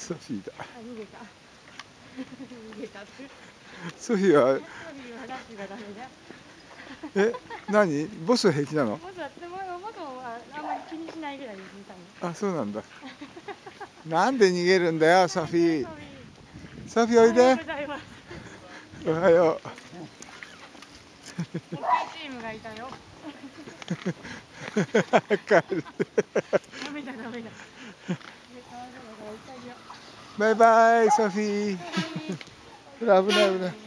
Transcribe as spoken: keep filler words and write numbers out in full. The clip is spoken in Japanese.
ソフィーだ。 あ、逃げた。逃げた。 ソフィーは、 ソフィーはダッシュがダメだ。 え、何？ボスは平気なの？ ボスは、でも、ボスはあんまり気にしないぐらいですね、多分。 あ、そうなんだ。なんで逃げるんだよ、ソフィー。ソフィーおいで。 おはようございます。 おはよう。 大きいチームがいたよ。 ダメだダメだ。 バイバイ、ソフィー。危ない危ない。